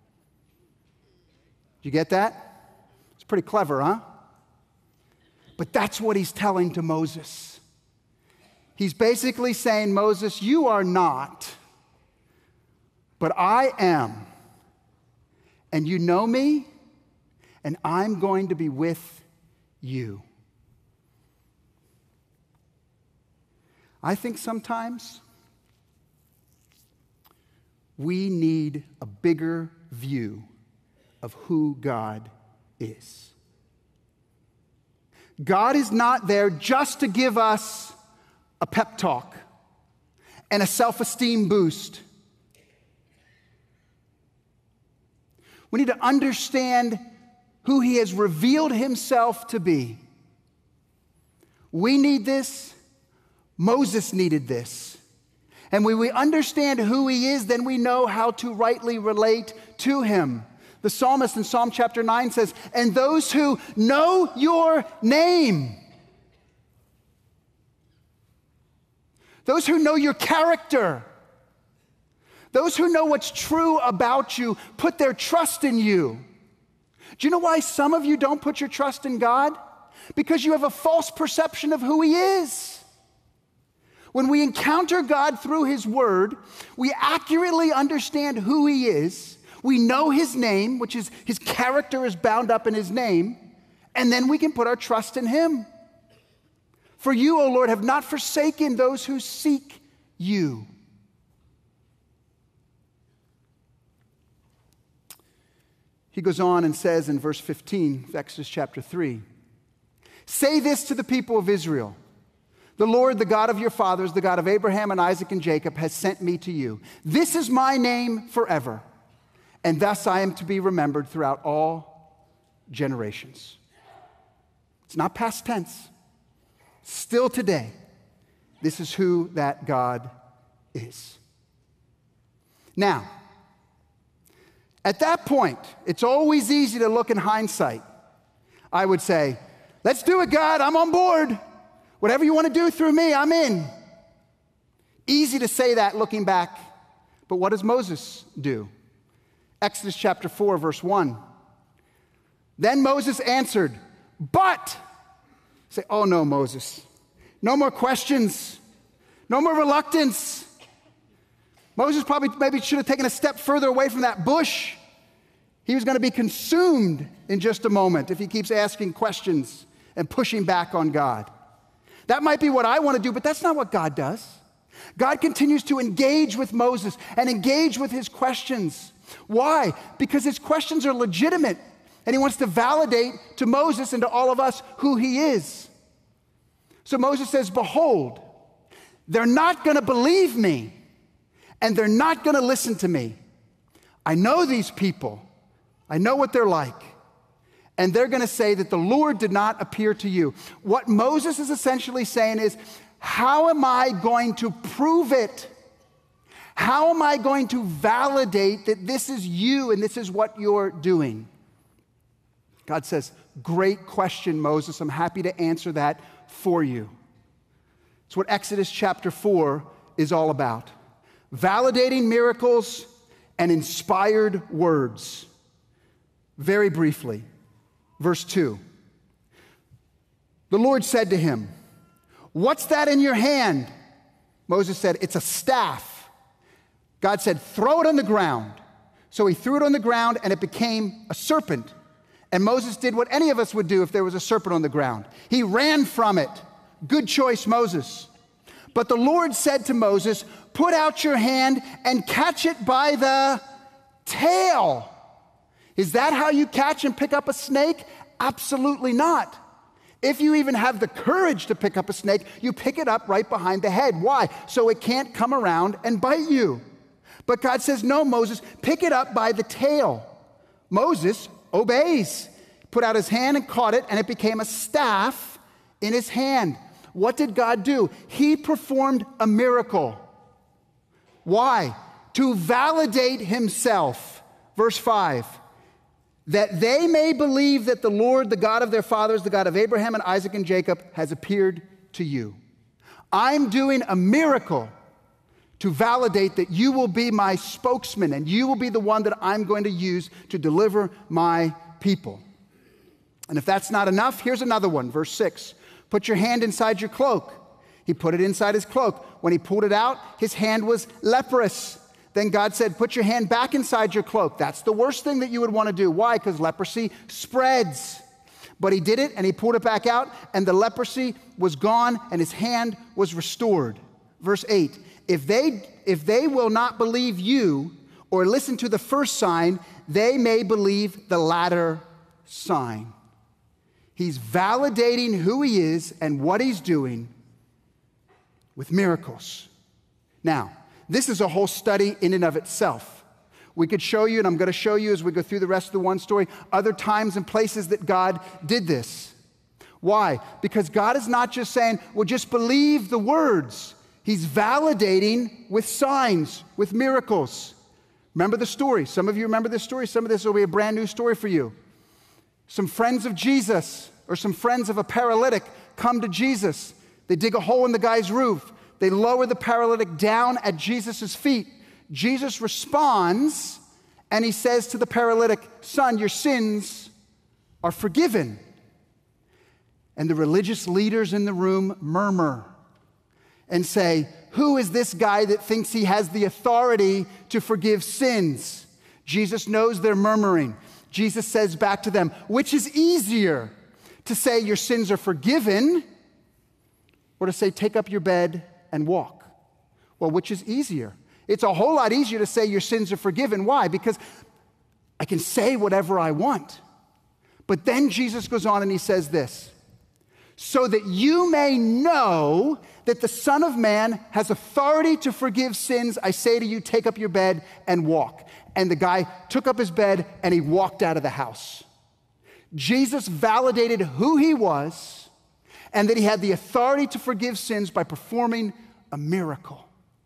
Did you get that? It's pretty clever, huh? But that's what he's telling to Moses. He's basically saying, Moses, you are not, but I am. And you know me, and I'm going to be with you. I think sometimes we need a bigger view of who God is. God is not there just to give us a pep talk and a self-esteem boost. We need to understand who he has revealed himself to be. We need this. Moses needed this. And when we understand who he is, then we know how to rightly relate to him. The psalmist in Psalm chapter nine says, and those who know your name, those who know your character, those who know what's true about you, put their trust in you. Do you know why some of you don't put your trust in God? Because you have a false perception of who he is. When we encounter God through his word, we accurately understand who he is. We know his name, which is his character is bound up in his name, and then we can put our trust in him. For you, O Lord, have not forsaken those who seek you. He goes on and says in verse fifteen of Exodus chapter three, say this to the people of Israel. The Lord, the God of your fathers, the God of Abraham and Isaac and Jacob, has sent me to you. This is my name forever, and thus I am to be remembered throughout all generations. It's not past tense. Still today, this is who that God is. Now, at that point, it's always easy to look in hindsight. I would say, let's do it, God, I'm on board. Whatever you want to do through me, I'm in. Easy to say that looking back, but what does Moses do? Exodus chapter four, verse one. Then Moses answered, but, say, oh no, Moses, no more questions, no more reluctance. Moses probably maybe should have taken a step further away from that bush. He was going to be consumed in just a moment if he keeps asking questions and pushing back on God. That might be what I want to do, but that's not what God does. God continues to engage with Moses and engage with his questions. Why? Because his questions are legitimate, and he wants to validate to Moses and to all of us who he is. So Moses says, behold, they're not going to believe me, and they're not going to listen to me. I know these people. I know what they're like. And they're going to say that the Lord did not appear to you. What Moses is essentially saying is, how am I going to prove it? How am I going to validate that this is you and this is what you're doing? God says, great question, Moses. I'm happy to answer that for you. It's what Exodus chapter four is all about. Validating miracles and inspired words. Very briefly. Verse two, the Lord said to him, what's that in your hand? Moses said, it's a staff. God said, throw it on the ground. So he threw it on the ground and it became a serpent. And Moses did what any of us would do if there was a serpent on the ground. He ran from it. Good choice, Moses. But the Lord said to Moses, put out your hand and catch it by the tail. Is that how you catch and pick up a snake? Absolutely not. If you even have the courage to pick up a snake, you pick it up right behind the head. Why? So it can't come around and bite you. But God says, no, Moses, pick it up by the tail. Moses obeys. Put out his hand and caught it, and it became a staff in his hand. What did God do? He performed a miracle. Why? To validate himself. Verse five. That they may believe that the Lord, the God of their fathers, the God of Abraham and Isaac and Jacob, has appeared to you. I'm doing a miracle to validate that you will be my spokesman and you will be the one that I'm going to use to deliver my people. And if that's not enough, here's another one, verse six. Put your hand inside your cloak. He put it inside his cloak. When he pulled it out, his hand was leprous. Then God said, put your hand back inside your cloak. That's the worst thing that you would want to do. Why? Because leprosy spreads. But he did it, and he pulled it back out, and the leprosy was gone, and his hand was restored. Verse eight, if they, if they will not believe you or listen to the first sign, they may believe the latter sign. He's validating who he is and what he's doing with miracles. Now, this is a whole study in and of itself. We could show you, and I'm going to show you as we go through the rest of the one story, other times and places that God did this. Why? Because God is not just saying, well, just believe the words. He's validating with signs, with miracles. Remember the story. Some of you remember this story. Some of this will be a brand new story for you. Some friends of Jesus or some friends of a paralytic come to Jesus. They dig a hole in the guy's roof. They lower the paralytic down at Jesus' feet. Jesus responds and he says to the paralytic, son, your sins are forgiven. And the religious leaders in the room murmur and say, who is this guy that thinks he has the authority to forgive sins? Jesus knows they're murmuring. Jesus says back to them, which is easier, to say your sins are forgiven or to say take up your bed and walk? Well, which is easier? It's a whole lot easier to say your sins are forgiven. Why? Because I can say whatever I want. But then Jesus goes on and he says this, so that you may know that the Son of Man has authority to forgive sins, I say to you, take up your bed and walk. And the guy took up his bed and he walked out of the house. Jesus validated who he was and that he had the authority to forgive sins by performing a miracle.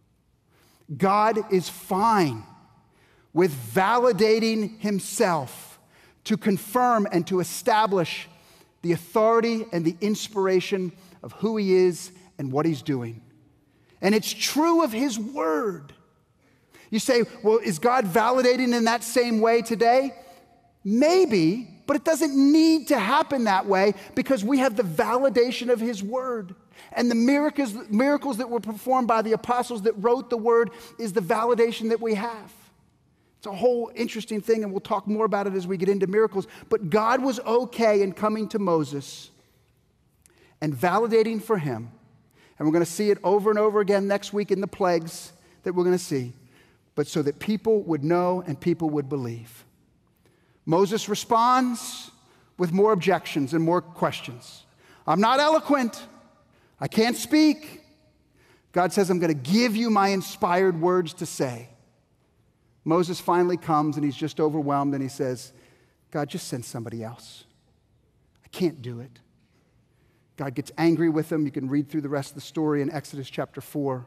God is fine with validating himself to confirm and to establish the authority and the inspiration of who he is and what he's doing. And it's true of his word. You say, well, is God validating in that same way today? Maybe, but it doesn't need to happen that way because we have the validation of his word. And the miracles, miracles that were performed by the apostles that wrote the word is the validation that we have. It's a whole interesting thing, and we'll talk more about it as we get into miracles. But God was okay in coming to Moses and validating for him. And we're going to see it over and over again next week in the plagues that we're going to see. But so that people would know and people would believe. Moses responds with more objections and more questions. I'm not eloquent. I can't speak. God says, I'm going to give you my inspired words to say. Moses finally comes and he's just overwhelmed and he says, God, just send somebody else. I can't do it. God gets angry with him. You can read through the rest of the story in Exodus chapter four.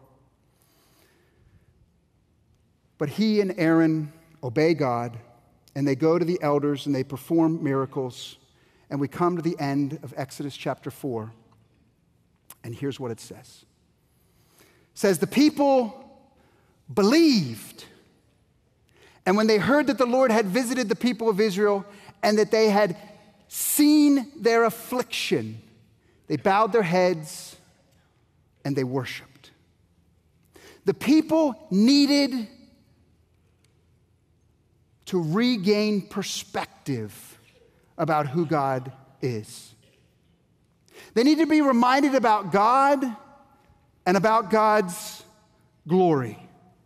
But he and Aaron obey God, and they go to the elders and they perform miracles. And we come to the end of Exodus chapter four. And here's what it says. It says, the people believed. And when they heard that the Lord had visited the people of Israel and that they had seen their affliction, they bowed their heads and they worshiped. The people needed to regain perspective about who God is. They need to be reminded about God and about God's glory.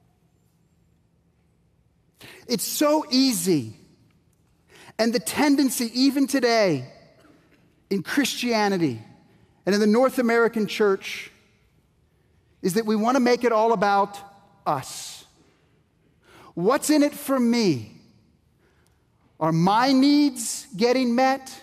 It's so easy, and the tendency even today in Christianity and in the North American church is that we want to make it all about us. What's in it for me? Are my needs getting met?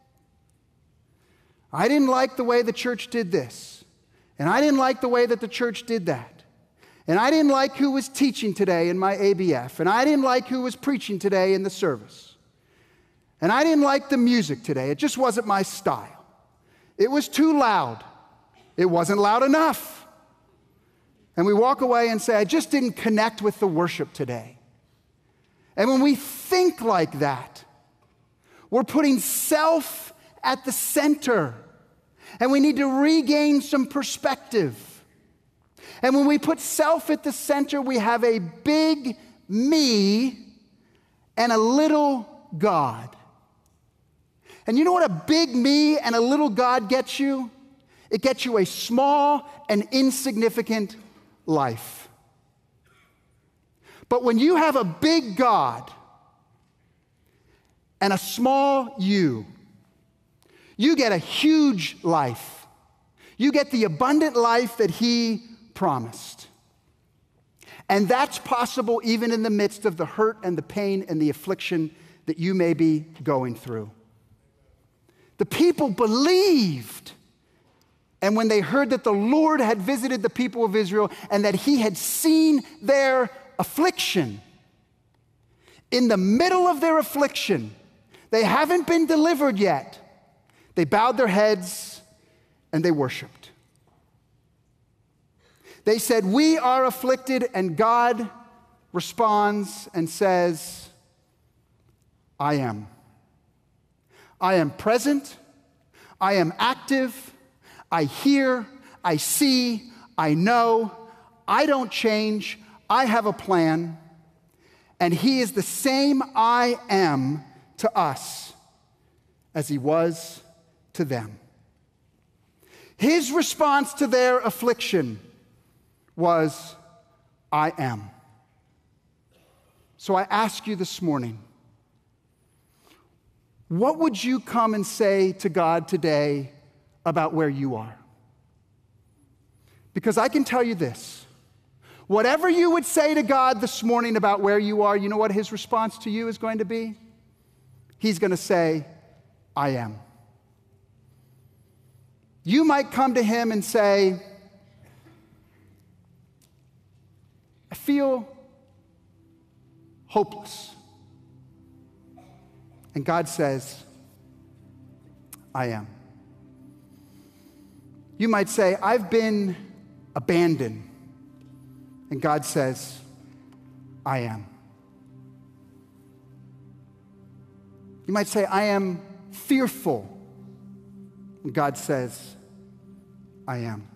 I didn't like the way the church did this, and I didn't like the way that the church did that. And I didn't like who was teaching today in my A B F. And I didn't like who was preaching today in the service. And I didn't like the music today. It just wasn't my style. It was too loud. It wasn't loud enough. And we walk away and say, I just didn't connect with the worship today. And when we think like that, we're putting self at the center. And we need to regain some perspective. And when we put self at the center, we have a big me and a little God. And you know what a big me and a little God gets you? It gets you a small and insignificant life. But when you have a big God and a small you, you get a huge life. You get the abundant life that He promised. And that's possible even in the midst of the hurt and the pain and the affliction that you may be going through. The people believed. And when they heard that the Lord had visited the people of Israel and that he had seen their affliction, in the middle of their affliction, they haven't been delivered yet, they bowed their heads and they worshiped. They said, "We are afflicted," and God responds and says, "I am. I am present. I am active. I hear. I see. I know. I don't change. I have a plan." And he is the same I am to us as he was to them. His response to their affliction was, "I am." So I ask you this morning, what would you come and say to God today about where you are? Because I can tell you this, whatever you would say to God this morning about where you are, you know what his response to you is going to be? He's going to say, "I am." You might come to him and say, "I feel hopeless." And God says, "I am." You might say, "I've been abandoned." And God says, "I am." You might say, "I am fearful." And God says, "I am."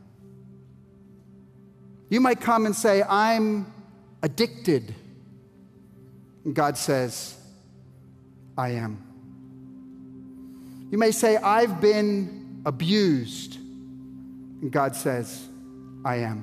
You might come and say, "I'm addicted." And God says, "I am." You may say, "I've been abused." And God says, "I am."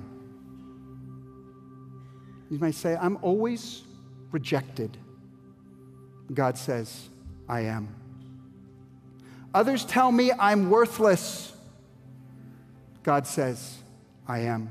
You may say, "I'm always rejected." God says, "I am." Others tell me I'm worthless. God says, "I am."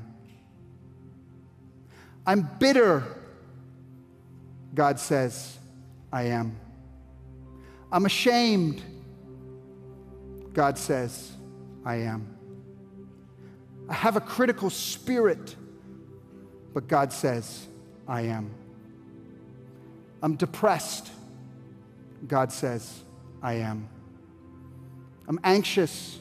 I'm bitter. God says, "I am." I'm ashamed. God says, "I am." I have a critical spirit. But God says, "I am." I'm depressed. God says, "I am." I'm anxious.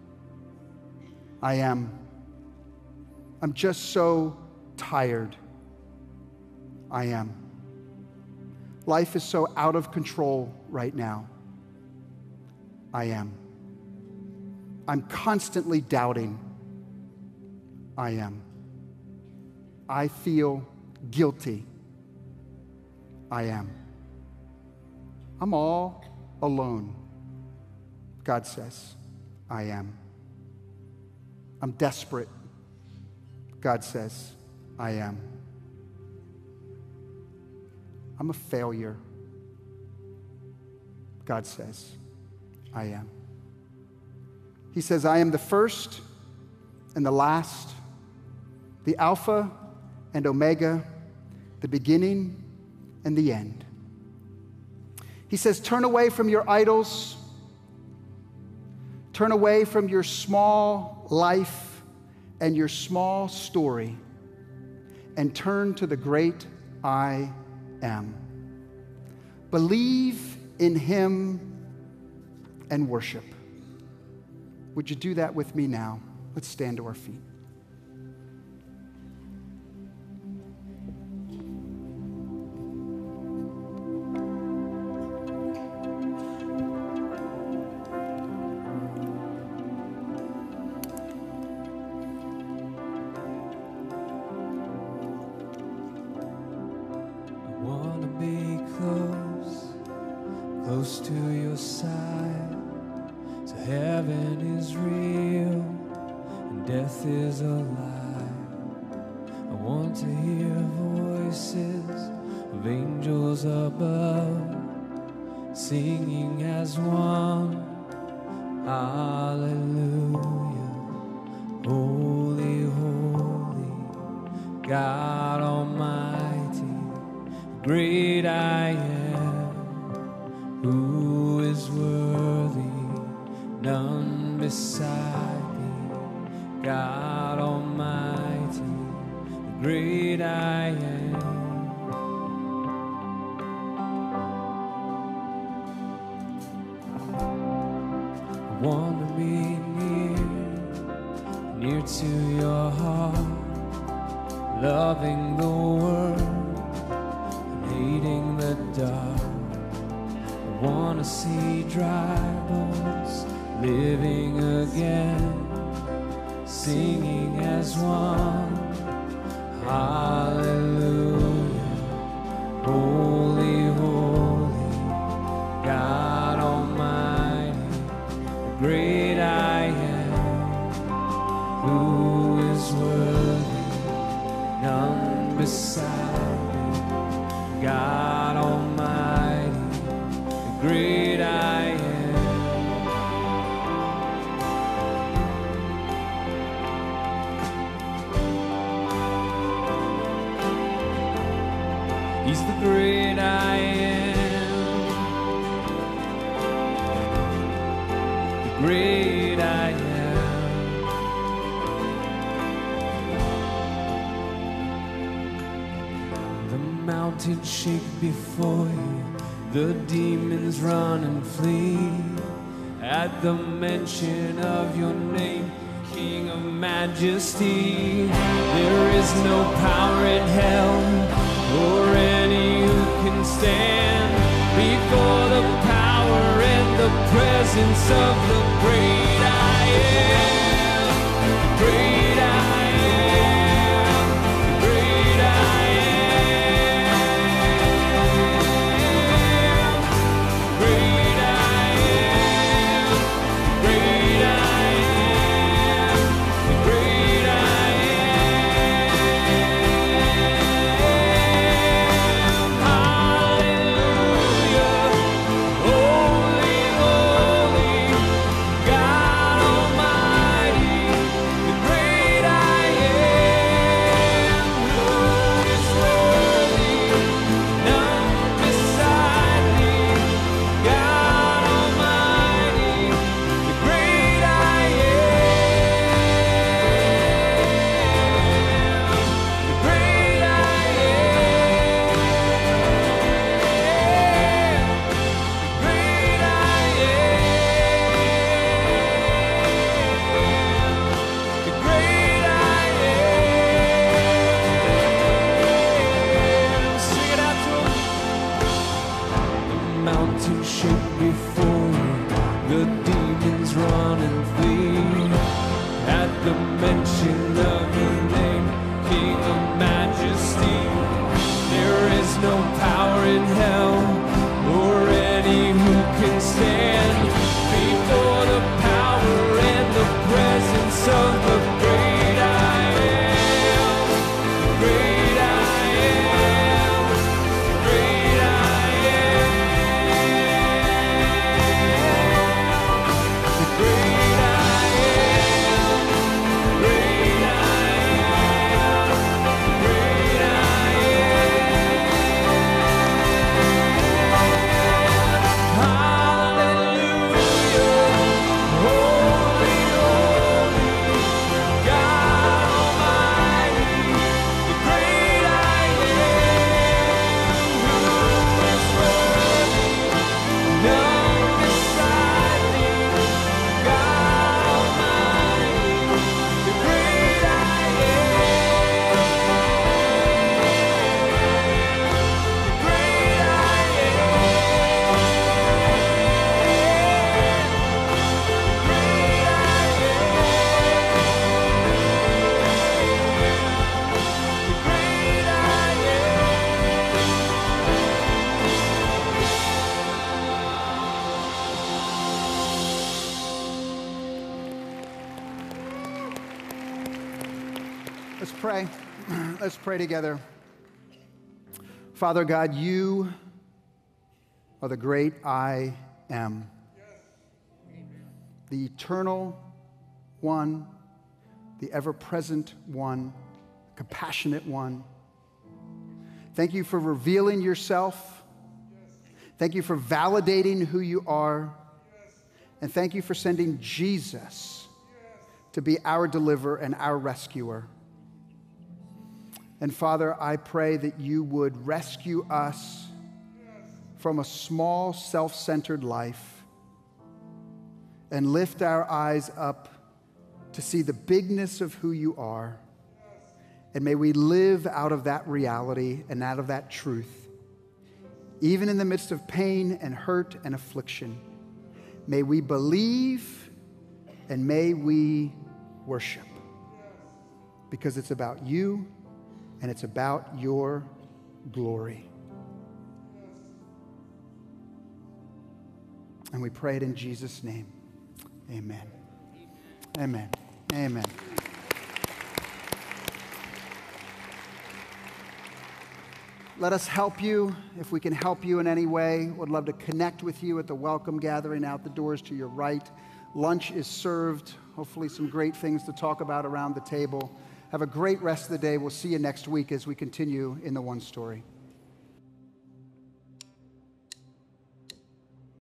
I am. I'm just so tired. I am. Life is so out of control right now. I am. I'm constantly doubting. I am. I feel guilty. I am. I'm all alone. God says, "I am." I'm desperate. God says, "I am." I'm a failure. God says, "I am." He says, "I am the first and the last, the Alpha and Omega, the beginning and the end." He says, turn away from your idols. Turn away from your small life and your small story and turn to the great I am. Believe in him and worship. Would you do that with me now? Let's stand to our feet. Close to your side, so heaven is real and death is a lie. I want to hear voices of angels above singing as one, hallelujah. Holy, holy, God Almighty. great I am, who is worthy, none beside thee, God Almighty, the great I am. I want to be near, near to your heart, loving the world, hating the dark. I want to see dry bones living again, singing as one. Hallelujah, holy, holy, God Almighty, the great I am, who is worthy, none beside me, God Almighty, the great I am. He's the great I am, the great I am. The mountains shake before you, the demons run and flee at the mention of your name, King of majesty. There is no power in hell or any who can stand before the power and the presence of the great I am, the great I am, the great I am, great I am, great I am, the great I am. Hallelujah, holy, holy, God Almighty, the great I am, who is worthy, none beside thee, God Almighty, the great I am, the great I am, the great I am, the great I am. Sing it out to him. The mountains shake before you, the demons run and flee at the mention of your name, King of majesty. There is no power in hell or any who can stand before the power and the presence of the great I am, the great I am, the great I am, the great I am, great I am, great I am. Hallelujah, holy, holy, God Almighty, the great I am, who is worthy, none beside thee, God Almighty, the great I am, the great I Let's pray. Let's pray together. Father God, you are the great I am, the eternal one, the ever-present one, compassionate one, Thank you for revealing yourself. Thank you for validating who you are. And thank you for sending Jesus to be our deliverer and our rescuer. And Father, I pray that you would rescue us from a small, self-centered life and lift our eyes up to see the bigness of who you are. And may we live out of that reality and out of that truth, even in the midst of pain and hurt and affliction. May we believe and may we worship, because it's about you and it's about your glory. And we pray it in Jesus' name. Amen. Amen. Amen. Let us help you if we can help you in any way. Would love to connect with you at the welcome gathering out the doors to your right. Lunch is served. Hopefully some great things to talk about around the table. Have a great rest of the day. We'll see you next week as we continue in the One Story.